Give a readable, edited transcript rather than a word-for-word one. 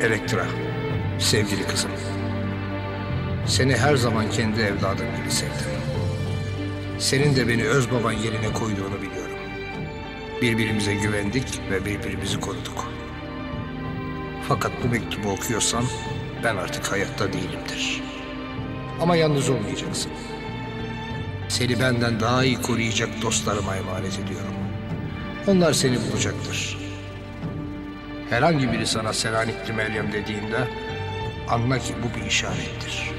Elektra, sevgili kızım. Seni her zaman kendi evladım gibi sevdim. Senin de beni öz baban yerine koyduğunu biliyorum. Birbirimize güvendik ve birbirimizi koruduk. Fakat bu mektubu okuyorsan ben artık hayatta değilimdir. Ama yalnız olmayacaksın. Seni benden daha iyi koruyacak dostlarıma emanet ediyorum. Onlar seni bulacaktır. Herhangi biri sana Selanikli Meryem dediğinde anla ki bu bir işarettir.